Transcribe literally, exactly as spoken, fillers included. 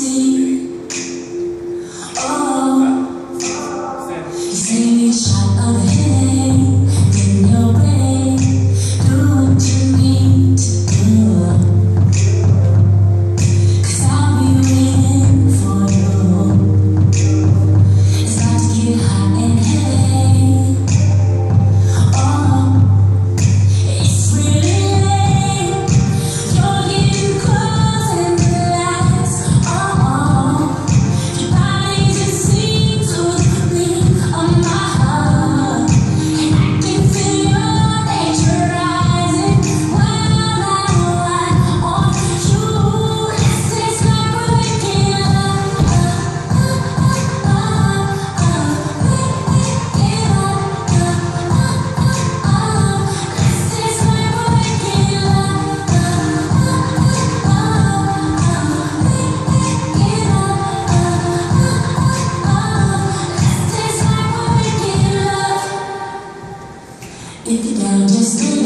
see. Oh, you say me shot of hate in your brain. Do what you need to do, 'cause I'll be waiting for you. It's about to get hot and heavy. Oh, it's really late. You're getting close and the lights are on. Your body just seems to beat on my heart, and I can feel your nature rising while I ride on you. This is like we're making love, uh, uh, uh, uh, uh, making love, uh, uh, uh, uh. This is like we're making love, uh, uh, uh, uh, making love, uh, uh, uh. This is like we're making love. If you're down, just